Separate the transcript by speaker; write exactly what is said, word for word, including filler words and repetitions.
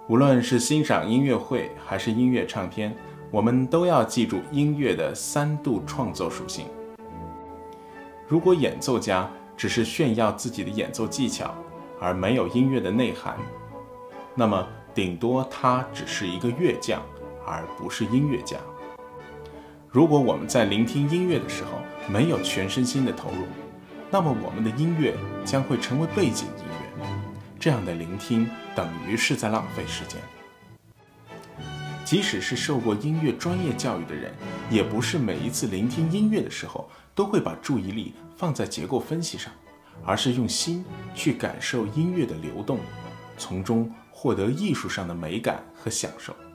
Speaker 1: 无论是欣赏音乐会还是音乐唱片，我们都要记住音乐的三度创作属性。如果演奏家只是炫耀自己的演奏技巧，而没有音乐的内涵，那么顶多他只是一个乐匠，而不是音乐家。如果我们在聆听音乐的时候没有全身心的投入，那么我们的音乐将会成为背景音乐，这样的聆听等于是在浪费时间。即使是受过音乐专业教育的人，也不是每一次聆听音乐的时候都会把注意力放在结构分析上，而是用心去感受音乐的流动，从中获得艺术上的美感和享受。